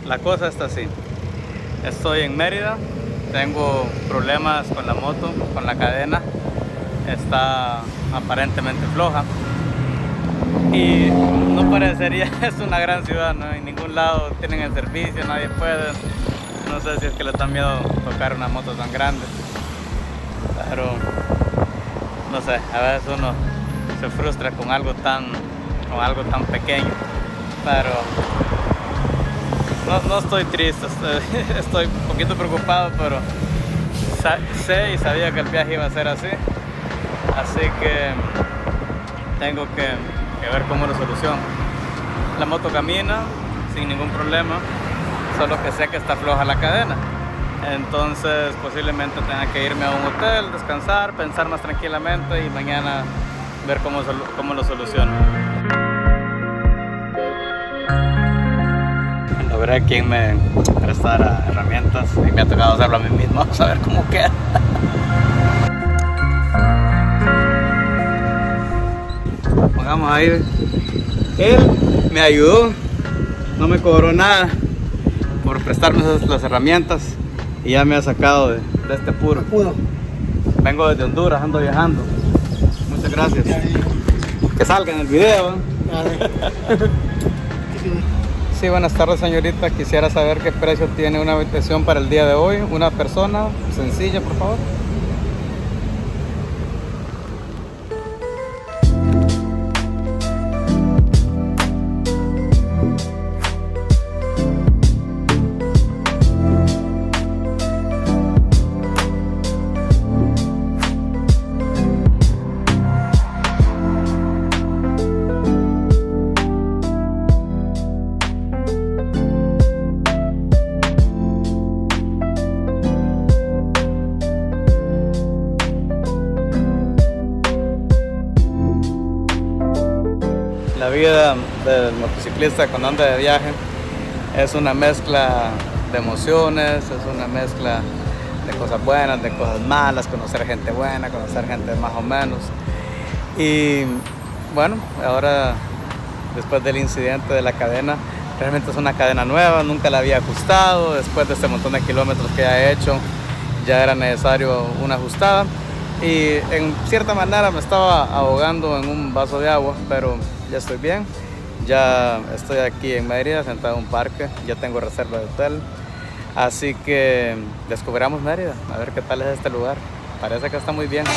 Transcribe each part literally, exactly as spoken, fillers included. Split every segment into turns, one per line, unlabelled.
la cosa está así. Estoy en Mérida, tengo problemas con la moto, con la cadena. Está aparentemente floja. Y no parecería, es una gran ciudad, ¿no? En ningún lado tienen el servicio, nadie puede. No sé si es que les da miedo tocar una moto tan grande. Pero, no sé, a veces uno se frustra con algo tan, con algo tan pequeño. Pero no, no estoy triste, estoy, estoy un poquito preocupado, pero sé y sabía que el viaje iba a ser así. Así que tengo que, que ver cómo lo soluciono. La moto camina sin ningún problema, solo que sé que está floja la cadena. Entonces posiblemente tenga que irme a un hotel, descansar, pensar más tranquilamente y mañana ver cómo, cómo lo soluciono. Logré quien me prestara herramientas y me ha tocado hacerlo a mí mismo. Vamos a ver cómo queda. Vamos a ir. Él me ayudó, no me cobró nada por prestarme las herramientas y ya me ha sacado de, de este apuro. Vengo desde Honduras, ando viajando. Muchas gracias. Que salga en el video. Sí, buenas tardes, señorita. Quisiera saber qué precio tiene una habitación para el día de hoy. Una persona sencilla, por favor. La vida del motociclista cuando anda de viaje es una mezcla de emociones, es una mezcla de cosas buenas, de cosas malas, conocer gente buena, conocer gente más o menos. Y bueno, ahora después del incidente de la cadena, realmente es una cadena nueva, nunca la había ajustado. Después de este montón de kilómetros que ya he hecho, ya era necesario una ajustada. Y en cierta manera me estaba ahogando en un vaso de agua, pero ya estoy bien. Ya estoy aquí en Mérida, sentado en un parque, ya tengo reserva de hotel. Así que descubramos Mérida, a ver qué tal es este lugar. Parece que está muy bien.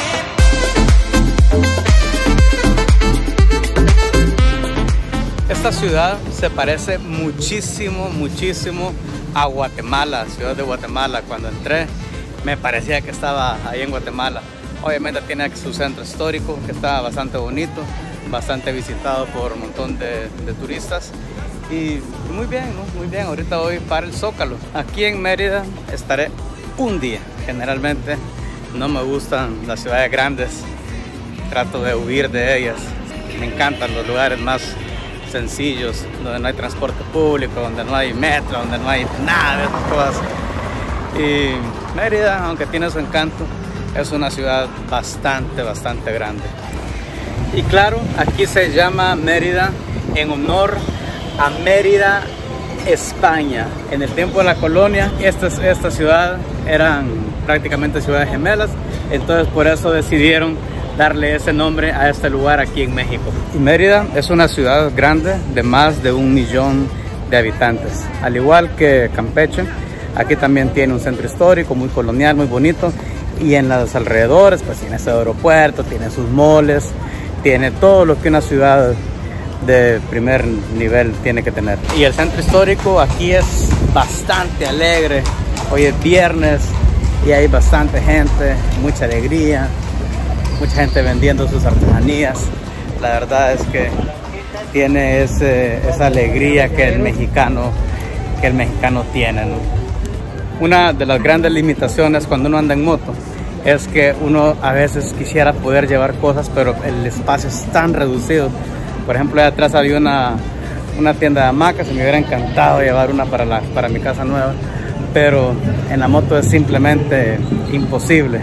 Esta ciudad se parece muchísimo, muchísimo a Guatemala, ciudad de Guatemala. Cuando entré me parecía que estaba ahí en Guatemala. Obviamente tiene su centro histórico que está bastante bonito, bastante visitado por un montón de, de turistas y muy bien, ¿no? Muy bien. Ahorita voy para el Zócalo. Aquí en Mérida estaré un día. Generalmente no me gustan las ciudades grandes, trato de huir de ellas. Me encantan los lugares más sencillos, donde no hay transporte público, donde no hay metro, donde no hay nada de esas cosas. Y Mérida, aunque tiene su encanto, es una ciudad bastante, bastante grande. Y claro, aquí se llama Mérida en honor a Mérida, España. En el tiempo de la colonia, esta, esta ciudad eran prácticamente ciudades gemelas, entonces por eso decidieron darle ese nombre a este lugar aquí en México. Y Mérida es una ciudad grande de más de un millón de habitantes. Al igual que Campeche, aquí también tiene un centro histórico muy colonial, muy bonito. Y en los alrededores pues tiene ese aeropuerto, tiene sus moles, tiene todo lo que una ciudad de primer nivel tiene que tener. Y el centro histórico aquí es bastante alegre. Hoy es viernes y hay bastante gente, mucha alegría, mucha gente vendiendo sus artesanías. La verdad es que tiene ese, esa alegría que el mexicano, que el mexicano tiene, ¿no? Una de las grandes limitaciones cuando uno anda en moto es que uno a veces quisiera poder llevar cosas, pero el espacio es tan reducido. Por ejemplo, allá atrás había una, una tienda de hamacas y me hubiera encantado llevar una para, la, para mi casa nueva, pero en la moto es simplemente imposible.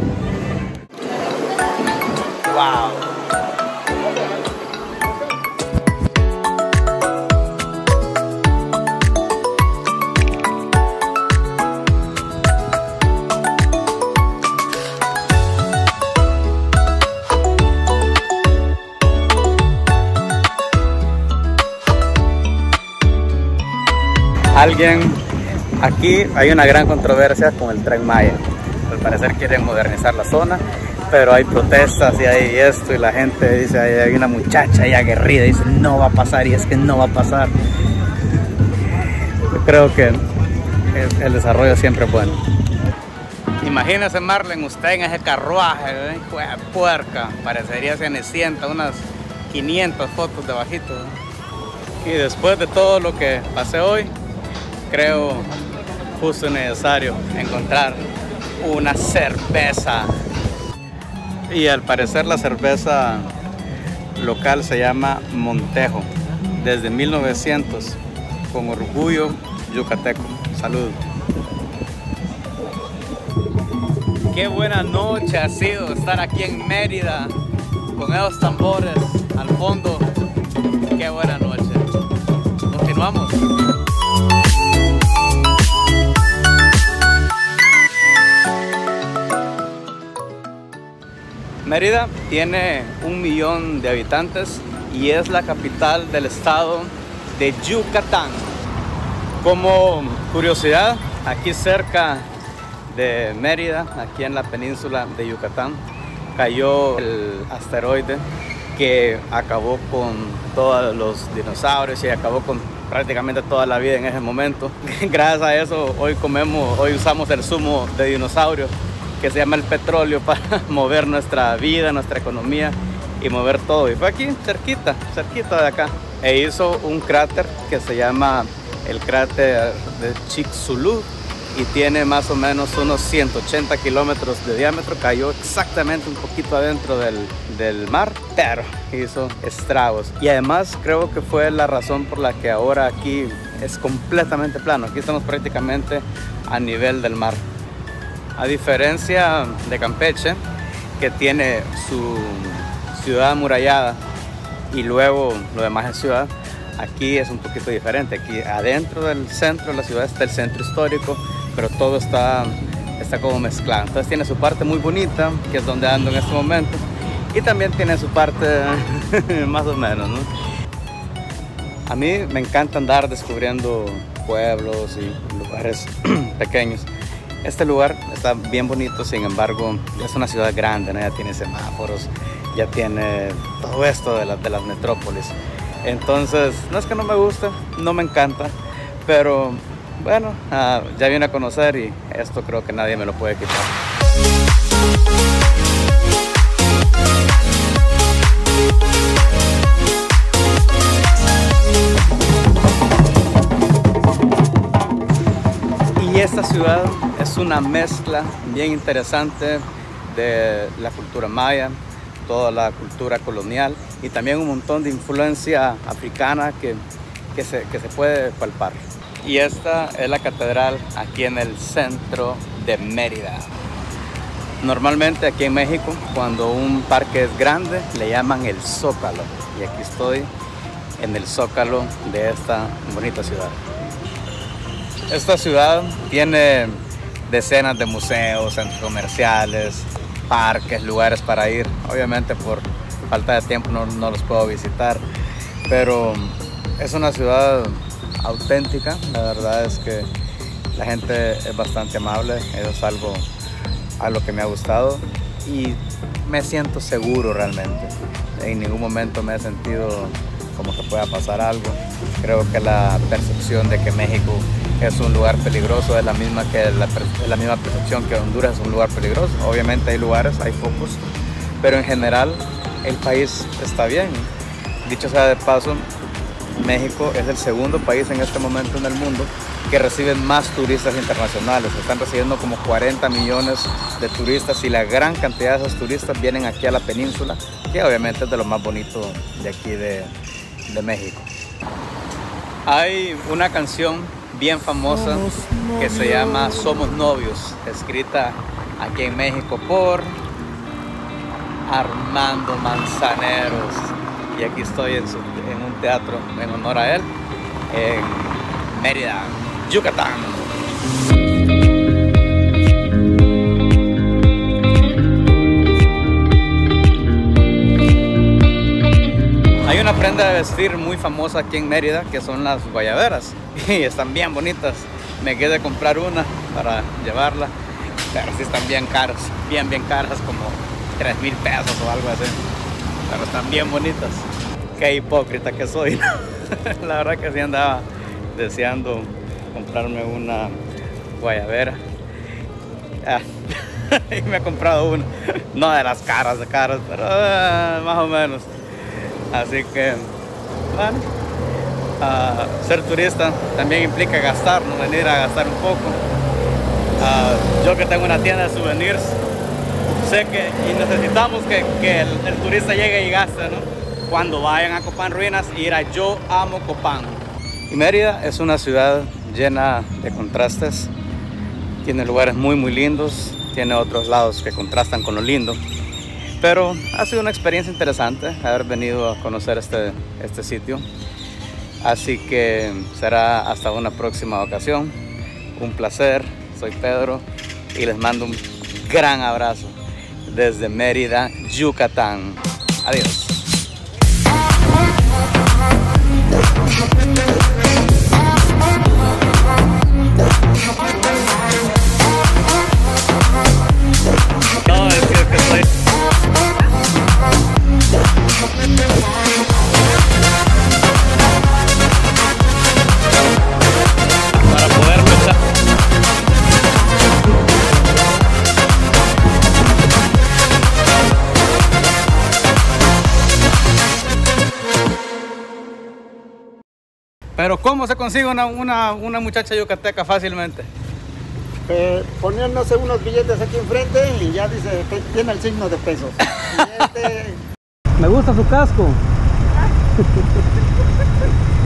¡Wow! Alguien, aquí hay una gran controversia con el Tren Maya. Al parecer quieren modernizar la zona, pero hay protestas y hay esto y la gente dice, hay una muchacha ahí aguerrida y dice no va a pasar, y es que no va a pasar. Yo creo que el, el desarrollo siempre es bueno. Imagínese, Marlene, usted en ese carruaje, ¿eh? Hijo de puerca, parecería Cenicienta, unas quinientas fotos de bajito, ¿eh? Y después de todo lo que pasé hoy, creo justo y necesario encontrar una cerveza. Y al parecer la cerveza local se llama Montejo, desde mil novecientos, con orgullo yucateco. Salud. Qué buena noche ha sido estar aquí en Mérida con esos tambores al fondo. Qué buena noche. Continuamos. Mérida tiene un millón de habitantes y es la capital del estado de Yucatán. Como curiosidad, aquí cerca de Mérida, aquí en la península de Yucatán, cayó el asteroide que acabó con todos los dinosaurios y acabó con prácticamente toda la vida en ese momento. Gracias a eso hoy comemos, hoy usamos el zumo de dinosaurio que se llama el petróleo para mover nuestra vida, nuestra economía y mover todo. Y fue aquí, cerquita, cerquita de acá. E hizo un cráter que se llama el cráter de Chicxulub y tiene más o menos unos ciento ochenta kilómetros de diámetro. Cayó exactamente un poquito adentro del, del mar, pero hizo estragos. Y además creo que fue la razón por la que ahora aquí es completamente plano. Aquí estamos prácticamente a nivel del mar. A diferencia de Campeche, que tiene su ciudad amurallada y luego lo demás es ciudad, aquí es un poquito diferente. Aquí adentro del centro de la ciudad está el centro histórico, pero todo está, está como mezclado. Entonces tiene su parte muy bonita, que es donde ando en este momento, y también tiene su parte más o menos, ¿no? A mí me encanta andar descubriendo pueblos y lugares pequeños. Este lugar está bien bonito, sin embargo, es una ciudad grande, ¿no? Ya tiene semáforos, ya tiene todo esto de, la, de las metrópolis. Entonces, no es que no me guste, no me encanta, pero bueno, uh, ya vine a conocer y esto creo que nadie me lo puede quitar. Y esta ciudad es una mezcla bien interesante de la cultura maya, toda la cultura colonial y también un montón de influencia africana que, que, se, que se puede palpar. Y esta es la catedral aquí en el centro de Mérida. Normalmente aquí en México, cuando un parque es grande, le llaman el Zócalo. Y aquí estoy en el Zócalo de esta bonita ciudad. Esta ciudad tiene decenas de museos, centros comerciales, parques, lugares para ir. Obviamente por falta de tiempo no, no los puedo visitar, pero es una ciudad auténtica. La verdad es que la gente es bastante amable, eso es algo a lo que me ha gustado y me siento seguro realmente. En ningún momento me he sentido como que pueda pasar algo. Creo que la percepción de que México es un lugar peligroso es la misma que la, la misma percepción que Honduras es un lugar peligroso. Obviamente hay lugares, hay focos, pero en general el país está bien. Dicho sea de paso, México es el segundo país en este momento en el mundo que reciben más turistas internacionales. Están recibiendo como cuarenta millones de turistas y la gran cantidad de esos turistas vienen aquí a la península, que obviamente es de lo más bonito de aquí de, de México. Hay una canción bien famosa que se llama Somos Novios, escrita aquí en México por Armando Manzaneros, y aquí estoy en, su, en un teatro en honor a él en Mérida, Yucatán. Hay una prenda de vestir muy famosa aquí en Mérida que son las guayaberas y están bien bonitas. Me quedé comprar una para llevarla, pero sí están bien caras, bien bien caras, como tres mil pesos o algo así, pero están bien bonitas. Qué hipócrita que soy, ¿no? La verdad que sí andaba deseando comprarme una guayabera. Ah, y me he comprado una, no de las caras de caras, pero uh, más o menos. Así que, bueno, uh, ser turista también implica gastar, ¿no? Venir a gastar un poco. Uh, yo que tengo una tienda de souvenirs, sé que y necesitamos que, que el, el turista llegue y gaste, ¿no? Cuando vayan a Copán Ruinas, ir a Yo Amo Copán. Y Mérida es una ciudad llena de contrastes. Tiene lugares muy muy lindos, tiene otros lados que contrastan con lo lindo. Pero ha sido una experiencia interesante haber venido a conocer este, este sitio. Así que será hasta una próxima ocasión. Un placer, soy Pedro y les mando un gran abrazo desde Mérida, Yucatán. Adiós. No, es que, es que estoy... para poder luchar. Pero ¿cómo se consigue una, una, una muchacha yucateca fácilmente?
Eh, poniéndose unos billetes aquí enfrente y ya dice que tiene el signo de pesos. Y este...
Me gusta su casco.